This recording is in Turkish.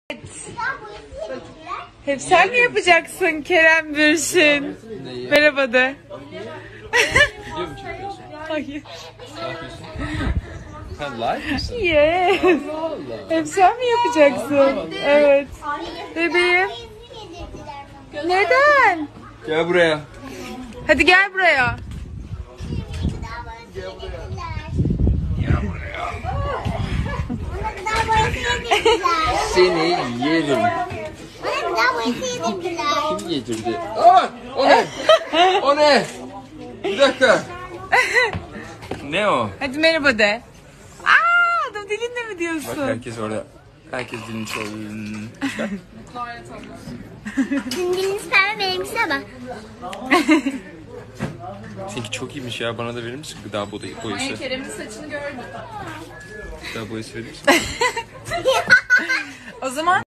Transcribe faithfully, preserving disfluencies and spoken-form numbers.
Hep sen mi yapacaksın Kerem Bürsin? Neyi? Merhaba de. Video mu çekiyorsun? Hayır. Ne yapıyorsun? Sen live mısın? Yes. Allah Allah. Hep sen mi yapacaksın? Evet. Bebeğim. Neden? Gel buraya. Hadi gel buraya. Seni yerim. Kim yedirdi? Aa, o ne? O ne? Bir dakika. Ne o? Hadi merhaba de. Aa, adam dilinle mi Bak diyorsun? herkes orada. Herkes dilini çalıyor. Diliniz pembe benimkisi ama. Seninki çok iyiymiş ya. Bana da verir misin gıda boyası? Hayır, Kerem'in saçını gördüm. Gıda boyası verir misin? O zaman